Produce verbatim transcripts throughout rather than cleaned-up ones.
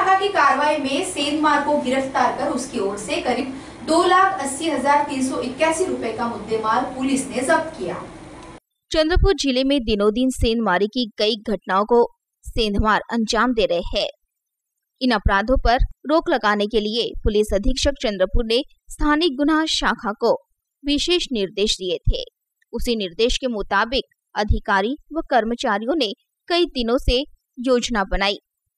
शाखा की कार्रवाई में सेंधमार को गिरफ्तार कर उसकी ओर से करीब दो लाख अस्सी हजार तीन सौ इक्यासी रुपए का मुद्देमाल पुलिस ने जब्त किया। चंद्रपुर जिले में दिनों दिन सेंधमारी की कई घटनाओं को सेंधमार अंजाम दे रहे हैं। इन अपराधों पर रोक लगाने के लिए पुलिस अधीक्षक चंद्रपुर ने स्थानिक गुना शाखा को विशेष निर्देश दिए थे। उसी निर्देश के मुताबिक अधिकारी व कर्मचारियों ने कई दिनों से योजना बनाई।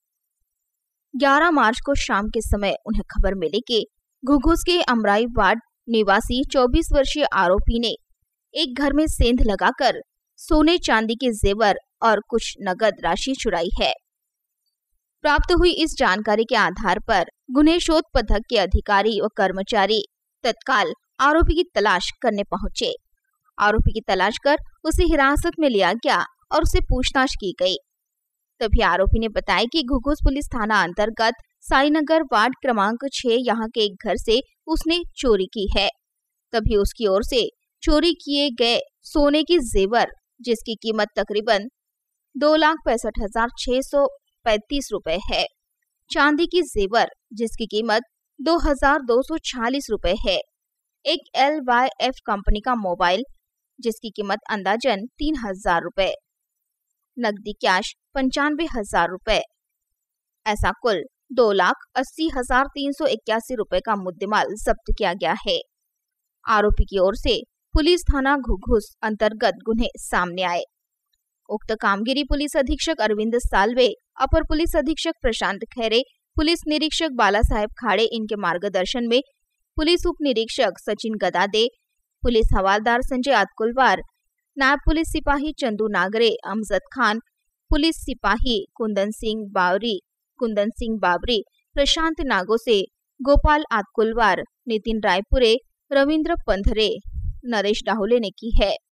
ग्यारह मार्च को शाम के समय उन्हें खबर मिली कि घुघुस के अमराई वार्ड निवासी चौबीस वर्षीय आरोपी ने एक घर में सेंध लगाकर सोने चांदी के जेवर और कुछ नगद राशि चुराई है। प्राप्त हुई इस जानकारी के आधार पर गुन्हे शोध पथक के अधिकारी व कर्मचारी तत्काल आरोपी की तलाश करने पहुंचे। आरोपी की तलाश कर उसे हिरासत में लिया गया और उसे पूछताछ की गई। तभी आरोपी ने बताया कि घुघुस पुलिस थाना अंतर्गत साईनगर वार्ड क्रमांक छह यहाँ के एक घर से उसने चोरी की है। तभी उसकी ओर से चोरी किए गए सोने की जेवर जिसकी कीमत तकरीबन दो लाख पैंसठ हजार छह सौ पैंतीस रुपए है, चांदी की जेवर जिसकी कीमत दो हजार दो सौ छियालीस रुपए है, एक एल वाई एफ कंपनी का मोबाइल जिसकी कीमत अंदाजन तीन हजार रुपए, नकदी कैश पंचानवे हजार रुपए, ऐसा कुल दो लाख अस्सी हजार तीन सौ इक्यासी रुपए का मुद्देमाल जब्त किया गया है। आरोपी की ओर से पुलिस थाना घुघुस अंतर्गत गुन्हे सामने आए। उक्त कामगिरी पुलिस अधीक्षक अरविंद साल्वे, अपर पुलिस अधीक्षक प्रशांत खैरे, पुलिस निरीक्षक बाला साहेब खाड़े इनके मार्गदर्शन में पुलिस उप निरीक्षक सचिन गदादे, पुलिस हवालदार संजय आतकुलवार, नायब पुलिस सिपाही चंदू नागरे, अमजद खान, पुलिस सिपाही कुंदन सिंह बावरी, कुंदन सिंह बाबरी, प्रशांत नागोसे, गोपाल आतकुलवार, नितिन रायपुरे, रविंद्र पंधरे, नरेश डाहुले ने की है।